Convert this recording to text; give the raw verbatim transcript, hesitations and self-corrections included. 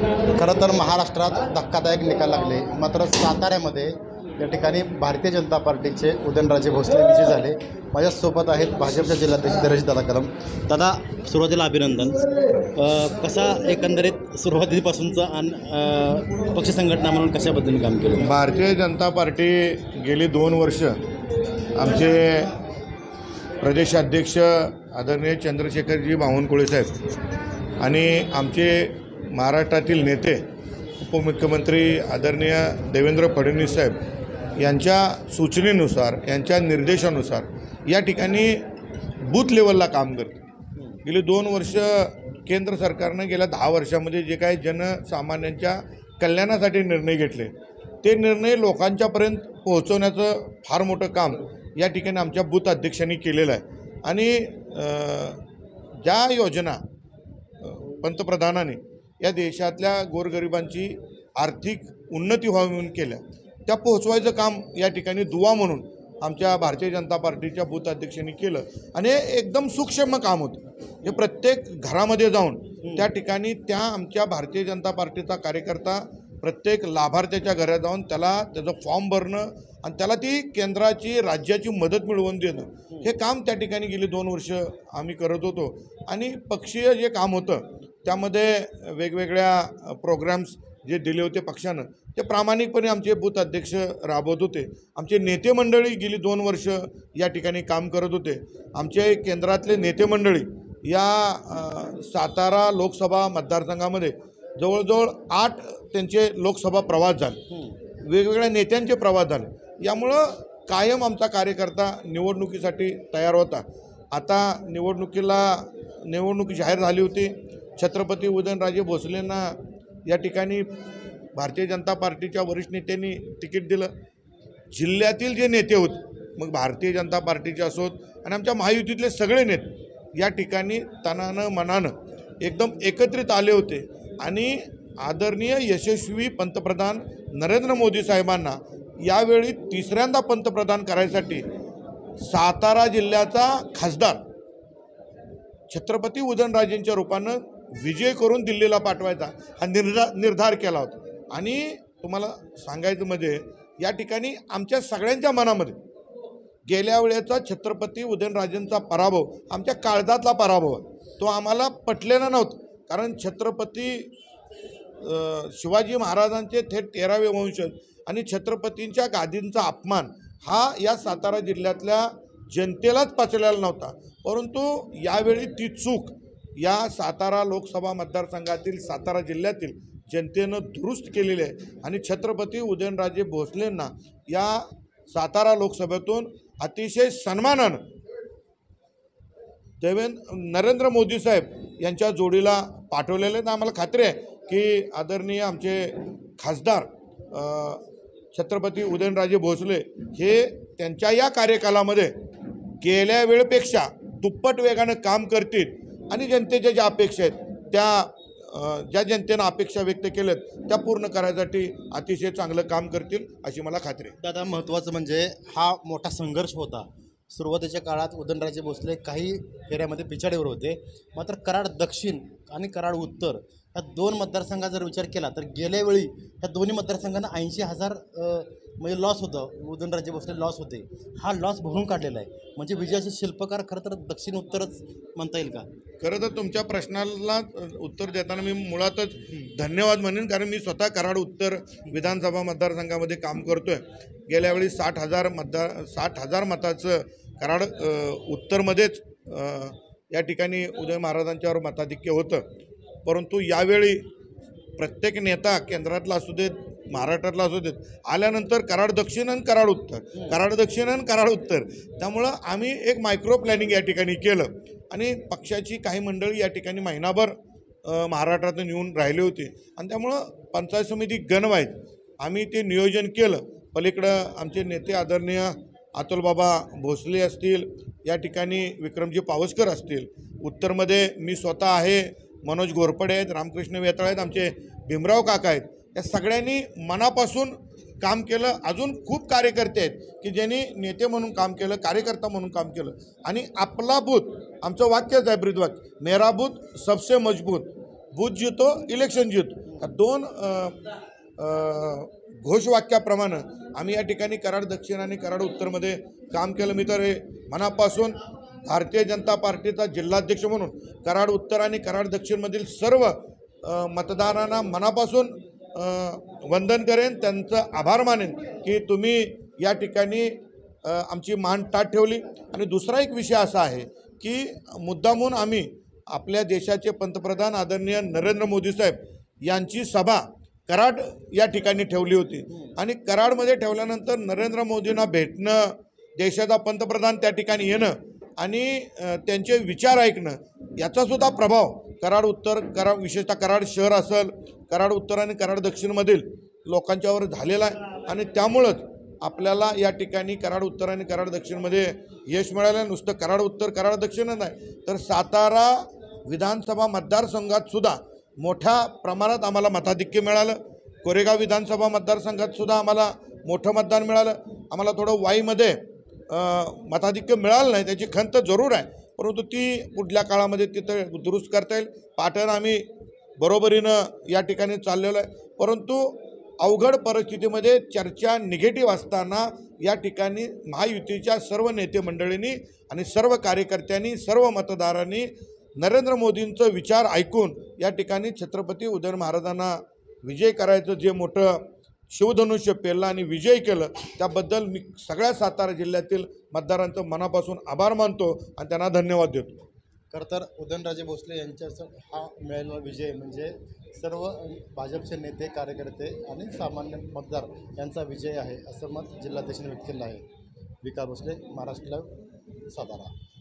खरं तर महाराष्ट्रात धक्कादायक निकाल लागले, मात्र साताऱ्यामध्ये या ठिकाणी भारतीय जनता पार्टीचे उदयनराजे भोसले विजयी झाले। माझ्यासोबत आहेत भाजपचे जिल्हाध्यक्ष धीरजदादा कदम। दादा, सुरुवातीला अभिनंदन। कसा एकंदरीत सुरुवातीपासूनचा आणि पक्ष संघटना म्हणून कशाबद्दल काम केलं? भारतीय जनता पार्टी गेली दोन वर्ष आमचे प्रदेशाध्यक्ष आदरणीय चंद्रशेखरजी बावनकुळे साहेब आणि आमचे महाराष्ट्रातील नेते उपमुख्यमंत्री आदरणीय देवेंद्र फडणवीस साहेब यांच्या सूचनेनुसार, यांच्या निर्देशानुसार या ठिकाणी बूथ लेवलला काम करते। गेली दोन वर्ष केंद्र सरकारनं गेल्या दहा वर्षामध्ये जे काही जनसामान्यांच्या कल्याणासाठी निर्णय घेतले, ते निर्णय लोकांच्यापर्यंत पोहोचवण्याचं फार मोठं काम या ठिकाणी आमच्या बूथ अध्यक्षांनी केलेलं आहे। आणि ज्या योजना पंतप्रधानांनी या देशातल्या गोरगरिबांची आर्थिक उन्नती व्हावी म्हणून केल्या, त्या पोहोचवायचं काम या ठिकाणी दुवा म्हणून आमच्या भारतीय जनता पार्टीच्या बूथ अध्यक्षांनी केलं। आणि हे एकदम सूक्ष्म काम होतं। हे प्रत्येक घरामध्ये जाऊन त्या ठिकाणी त्या आमच्या भारतीय जनता पार्टीचा कार्यकर्ता प्रत्येक लाभार्थ्याच्या घरात जाऊन त्याला त्याचं फॉर्म भरणं आणि त्याला ती केंद्राची राज्याची मदत मिळवून देणं, हे काम त्या ठिकाणी गेली दोन वर्ष आम्ही करत होतो। आणि पक्षीय जे काम होतं त्यामध्ये वेगवेगळ्या प्रोग्राम्स जे दिले होते पक्षानं, ते प्रामाणिकपणे आमचे बूथ अध्यक्ष राबवत होते। आमचे नेते मंडळी गेली दोन वर्ष या ठिकाणी काम करत होते। आमचे केंद्रातले नेते मंडळी या सातारा लोकसभा मतदारसंघामध्ये जवळजवळ आठ त्यांचे लोकसभा प्रवास झाले, वेगवेगळ्या नेत्यांचे प्रवास झाले। यामुळं कायम आमचा कार्यकर्ता निवडणुकीसाठी तयार होता। आता निवडणुकीला निवडणूक जाहीर झाली होती। छत्रपती उदयनराजे भोसलेंना या ठिकाणी भारतीय जनता पार्टीच्या वरिष्ठ नेत्यांनी तिकीट दिलं। जिल्ह्यातील जे नेते होते, मग भारतीय जनता पार्टीचे असोत आणि आमच्या महायुतीतले सगळे नेते या ठिकाणी तनानं मनानं एकदम एकत्रित आले होते। आणि आदरणीय यशस्वी पंतप्रधान नरेंद्र मोदी साहेबांना यावेळी तिसऱ्यांदा पंतप्रधान करायसाठी सातारा जिल्ह्याचा खासदार छत्रपती उदयनराजेंच्या रूपानं विजय करून दिल्लीला पाठवायचा हा निर्धार निर्धार केला होता। आणि तुम्हाला सांगायचं म्हणजे या ठिकाणी आमच्या सगळ्यांच्या मनामध्ये गेल्या वेळेचा छत्रपती उदयनराजेंचा पराभव आमच्या काळजातला पराभव आहे। तो आम्हाला पटलेला नव्हता, कारण छत्रपती शिवाजी महाराजांचे थेट तेरावे वंशज आणि छत्रपतींच्या गादींचा अपमान हा या सातारा जिल्ह्यातल्या जनतेलाच पचलेला नव्हता। परंतु यावेळी ती चूक या सातारा लोकसभा मतदारसंघातील सातारा जिल्ह्यातील जनतेनं दुरुस्त केलेली आहे। आणि छत्रपती उदयनराजे भोसलेंना या सातारा लोकसभेतून अतिशय सन्मानानं देवेंद्र नरेंद्र मोदी साहेब यांच्या जोडीला पाठवलेले आहेत। आम्हाला खात्री आहे की आदरणीय आमचे खासदार छत्रपती उदयनराजे भोसले हे त्यांच्या या कार्यकालामध्ये गेल्या वेळेपेक्षा दुप्पट वेगानं काम करतील आणि जनतेच्या ज्या अपेक्षा आहेत त्या ज्या जनतेनं अपेक्षा व्यक्त केल्यात त्या पूर्ण करायसाठी अतिशय चांगलं काम करतील अशी मला खात्री आहे। दादा, महत्त्वाचं म्हणजे हा मोठा संघर्ष होता। सुरुवातीच्या काळात उदयनराजे भोसले काही फेऱ्यामध्ये पिछाडीवर होते, मात्र कराड दक्षिण आणि कराड उत्तर या दोन मतदारसंघात जर विचार केला तर गेल्या वेळी ह्या दोन्ही मतदारसंघांना ऐंशी हजार म्हणजे लॉस होतं, उदयनराजे भोसले लॉस होते। हा लॉस भरून काढलेला आहे, म्हणजे विजयाचे शिल्पकार खरं तर दक्षिण उत्तरच म्हणता येईल का? खरं तर तुमच्या प्रश्नाला उत्तर देताना मी मुळातच धन्यवाद म्हणेन, कारण मी स्वतः कराड उत्तर विधानसभा मतदारसंघामध्ये काम करतोय। गेल्या वेळी साठ हजार मतदार साठ हजार मताचं कराड उत्तरमध्येच या ठिकाणी उदय महाराजांच्यावर मताधिक्य होतं। परंतु यावेळी प्रत्येक नेता केंद्रातला असू देत, महाराष्ट्रातला असू देत, आल्यानंतर कराड दक्षिण आणि कराड उत्तर, कराड दक्षिण आणि कराड उत्तर, त्यामुळं आम्ही एक मायक्रो प्लॅनिंग या ठिकाणी केलं। आणि पक्षाची काही मंडळी या ठिकाणी महिनाभर महाराष्ट्रातून येऊन राहिले होते आणि त्यामुळं पंचायत समिती गणवाईज आम्ही ते नियोजन केलं। पलीकडं आमचे नेते आदरणीय अतुलबाबा भोसले असतील, या ठिकाणी विक्रमजी पावसकर असतील, उत्तरमध्ये मी स्वतः आहे, मनोज घोरपडे आहेत, रामकृष्ण वेताळ आहेत, आमचे भीमराव काका आहेत, या सगळ्यांनी मनापासून काम केलं। अजून खूप कार्यकर्ते आहेत की ज्यांनी नेते म्हणून काम केलं, कार्यकर्ता म्हणून काम केलं। आणि आपला बूथ, आमचं वाक्यच आहे ब्रीदवाक्य, मेरा बूथ सबसे मजबूत, बूथ जीतो इलेक्शन जीतो। का दोन अ, अ, घोषवाक्याप्रमाणे आम्ही या ठिकाणी कराड दक्षिण आणि कराड उत्तरमध्ये काम केलं. मी तर हे मनापासून भारतीय जनता पार्टीचा जिल्हाध्यक्ष म्हणून कराड उत्तर आणि कराड दक्षिणमधील सर्व अ, मतदारांना मनापासून अ, वंदन करेन, त्यांचं आभार मानेन की तुम्ही या ठिकाणी अ, आमची मान ताठ ठेवली. आणि दुसरा एक विषय असा आहे की मुद्दामून आम्ही आपल्या देशाचे पंतप्रधान आदरणीय नरेंद्र मोदी साहेब यांची सभा कराड या ठिकाणी ठेवली होती आणि कराडमध्ये ठेवल्यानंतर नरेंद्र मोदींना भेटणं, देशाचा पंतप्रधान त्या ठिकाणी येणं आणि अ, त्यांचे विचार ऐकणं याचासुद्धा प्रभाव कराड उत्तर, कराड विशेषतः कराड शहर असेल, कराड उत्तर आणि कराड दक्षिणमधील लोकांच्यावर झालेला आहे. आणि त्यामुळंच आपल्याला या ठिकाणी कराड उत्तर आणि कराड दक्षिणमध्ये यश मिळालं. नुसतं कराड उत्तर कराड दक्षिणच नाही तर सातारा विधानसभा मतदारसंघात सुद्धा मोठ्या प्रमाणात आम्हाला मताधिक्य मिळालं. कोरेगाव विधानसभा मतदारसंघात सुद्धा आम्हाला मोठं मतदान मिळालं. आम्हाला थोडं वाईमध्ये अ, मताधिक्य मिळालं नाही, त्याची खंत जरूर आहे, परंतु ती पुढल्या काळामध्ये तिथं दुरुस्त करता येईल. पाटण आम्ही बरोबरीनं या ठिकाणी चाललेलो आहे, परंतु अवघड परिस्थितीमध्ये चर्चा निगेटिव्ह असताना या ठिकाणी महायुतीच्या सर्व नेते मंडळींनी आणि सर्व कार्यकर्त्यांनी, सर्व मतदारांनी नरेंद्र मोदींचं विचार ऐकून या ठिकाणी छत्रपती उदयन महाराजांना विजय करायचं जे मोठं शिवधनुष्य पेरलं आणि विजय केलं त्याबद्दल मी सगळ्या सातारा जिल्ह्यातील मतदारांचं मनापासून आभार मानतो आणि त्यांना धन्यवाद देतो. खरं तर उदयनराजे भोसले यांच्या हा मिळालेला विजय म्हणजे सर्व भाजपचे नेते, कार्यकर्ते आणि सामान्य मतदार यांचा विजय आहे असं मत जिल्हाध्यक्षांनी व्यक्त केलं आहे. विकास भोसले, महाराष्ट्र लाईव्ह, सातारा.